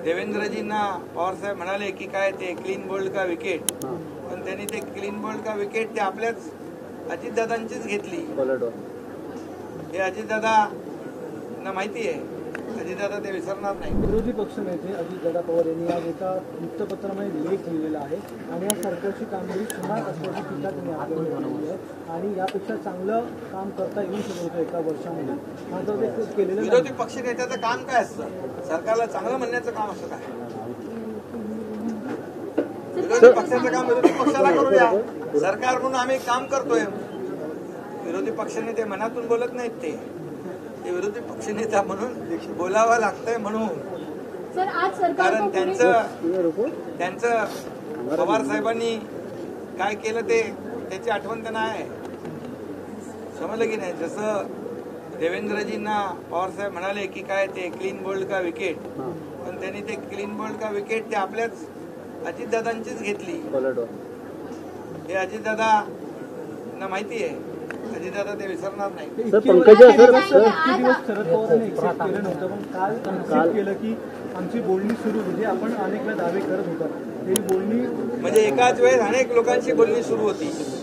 देवेंद्रजींना पवारसाहेब म्हणाले की काय ते क्लीन बोल्ड का विकेट, पण त्यांनी ते क्लीन बोल्ड का विकेट ते आपल्याच अजितदादांचीच घेतली. हे अजितदादांना माहिती आहे, अजितदादा ते विसरणार नाही. विरोधी पक्षनेते अजितदादा पवार यांनी आज एका वृत्तपत्रामध्ये लेख लिहिलेला आहे आणि या सरकारची कामगिरी सुमार असल्याची टीका त्यांनी आपल्यावर केली आहे आणि यापेक्षा चांगलं काम करता येऊ शकत होतं एका वर्षामध्ये, मात्र ते केलेलं. विरोधी पक्षनेत्याचं काम काय असतं? सरकारला चांगलं म्हणण्याचं काम असं काय? विरोधी पक्षाचं काम विरोधी पक्षाला करू द्या. सरकार म्हणून आम्ही काम करतोय. विरोधी पक्षनेते मनातून बोलत नाहीत, ते विरोधी पक्षनेता म्हणून बोलावं लागतंय म्हणून. कारण त्यांचं पवार साहेबांनी काय केलं ते त्याची आठवण त्यांना आहे. समजलं की नाही? जसं देवेंद्रजींना पवारसाहेब म्हणाले की काय ते क्लीन बोल्ड का विकेट, पण त्यांनी ते क्लीन बोल्ड का विकेट ते आपल्याच अजितदादांचीच घेतली. हे अजितदादांना माहिती आहे, अजितदादा ते विसरणार नाही. इतके दिवस शरद पवारांनी एक्सेप्ट केलं नव्हतं, पण काल एक्सेप्ट केलं की आमची बोलणी सुरू, म्हणजे आपण अनेक वेळा दावे करत होता ही बोलणी, म्हणजे एकाच वेळेस अनेक लोकांची बोलणी सुरू होती.